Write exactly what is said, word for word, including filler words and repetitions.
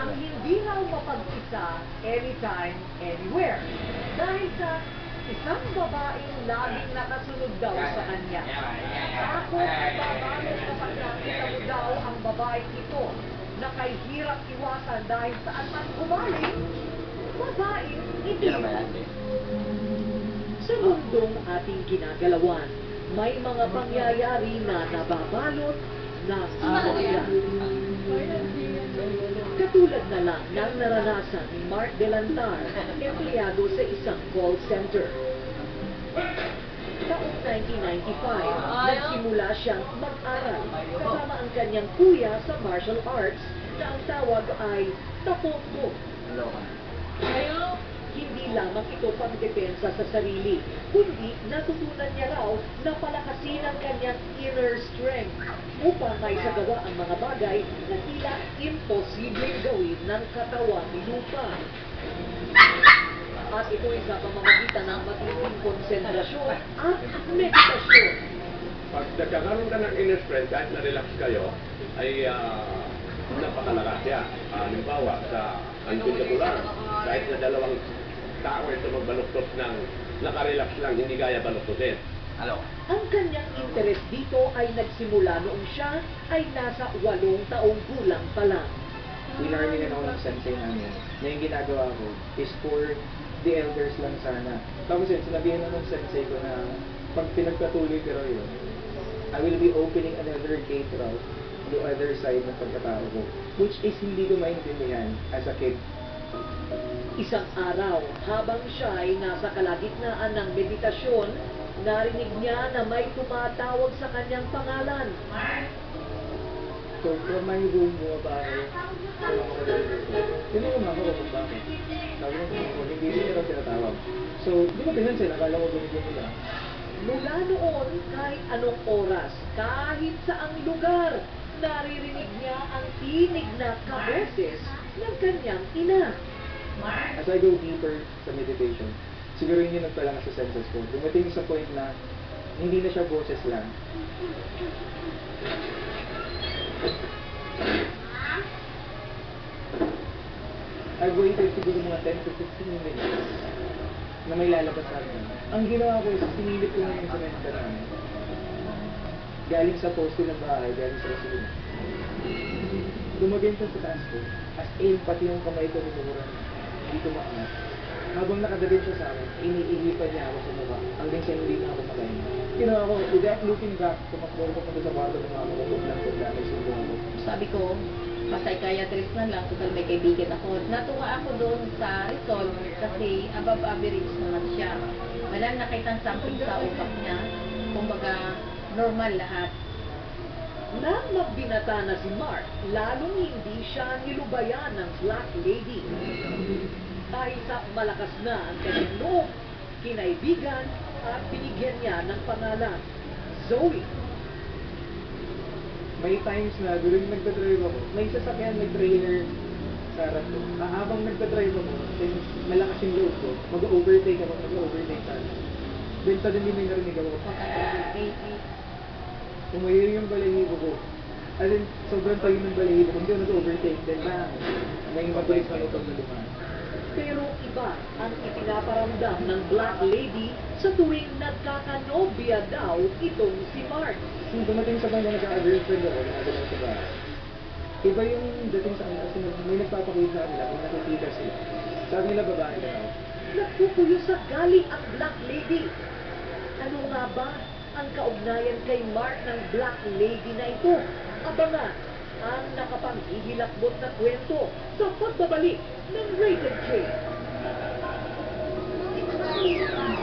ang hindi raw mapag-isa anytime, anywhere. Dahil sa isang babaeng laging nakasunod daw sa kanya. Takot at babalot kapag nakita mo daw ang babaeng ito na kay hirap iwasan dahil saan man umaling, babaeng ito. Sa mundong ating ginagalawan, may mga pangyayari na nababalot na simula. Katulad na lang ng naranasan ni Mark Delantar, empleyado sa isang call center. Taong nineteen ninety-five, nagsimula siyang mag-aral kasama ang kanyang kuya sa martial arts na ang tawag ay Tapondo. Hindi lamang ito pagdepensa sa sarili, kundi natutunan niya raw na palakasin ang kanyang inner strength upang may sagawa ang mga bagay na tila imposibleng gawin ng katawan ni lupa. At ito'y sa pamamagitan ng matinding konsentrasyon at meditasyon. Pag nagkakaroon ka ng inner strength, kahit na-relax kayo, ay uh, napakalakas siya. Uh, halimbawa, sa antikular, kahit na dalawang tao ito magbaluktos ng nakarelax lang, hindi kaya baluktosin. Hello. Ang kanyang interes dito ay nagsimula noong siya ay nasa walong taong gulang pa lang. Winarningan ako ng sensei namin na yung ginagawa ko is for the elders lang sana. Tapos yun, sinabihan na ng sensei ko na pag pinagpatuloy ko raw yun, I will be opening another gate raw the other side ng pagkatao ko. Which is hindi ko maintindihan as a kid. Isang araw, habang siya ay nasa kalagitnaan ng meditasyon, narinig niya na may tumatawag sa kanyang pangalan. So, from my room, bumaba ako. Tinanong ako kung bakit. Sabi ko, hindi nila raw tinatawag. So, di ba pinansin, akala ko gumigyan nila. Mula noon, kahit anong oras, kahit saang lugar, naririnig niya ang tinig na kaboses ng kanyang ina. As I go deeper sa meditation, siguro yun yung nagpalakas sa senses ko. Dumating sa point na hindi na siya boses lang. I waited siguro mga ten to fifteen minutes na may lalabas sa akin. Ang ginawa ko is sinilip ko na yung semester namin. Galing sa poste ng bahay, galing sa residence. Dumagay sa taas ko, as in pati yung kamay ko numuran. Hindi ko maangat. Habang nakadabit siya sa akin, iniihipan niya ako sa mukha hanggang siya hindi na ako makain. Ginawa ko, without looking back, tumakbo ko punta sa kwarto ng mga kumukuplang-kuplang may sumbong ako. Sabi ko, pa-psychiatrist na lang, total may kaibigan ako. Natuwa ako doon sa result kasi above average naman siya. Wala nakitang something sa utak niya. Kumbaga, normal lahat. Nang magbinata na si Mark, lalong hindi siya nilubayan ng Black Lady. Dahil sa malakas na ang kanyang loob, kinaibigan at binigyan niya ng pangalan, Zoe. May times na during nagdadrive ako, may sasakyan, may trailer sa harap ko. Ah, habang nagdadrive ako, then malakas yung load ko, mag-overtake ako, mag-overtake tayo. Then suddenly may narinig ako. Umayo yung balahibo ko. As in, sobrang tayo ng balahibo ko, hindi ako nag-overtake, then bang, may mabilis na lutong na lumaan. Pero iba ang ipinaparamdam ng Black Lady sa tuwing nagkakanobya daw itong si Mark. Kung dumating sa banda nagka-girlfriend ako, nakagalang sa bahay. Iba yung dating sa kanila kasi may nagpapakita sa kanila kung nakikita sila. Sabi nila babae ka daw. Nagpupuyo sa galing ang Black Lady. Ano nga ba ang kaugnayan kay Mark ng Black Lady na ito? Abangan ang nakapanghihilakbot na kwento sa pagbabalik ng Rated K.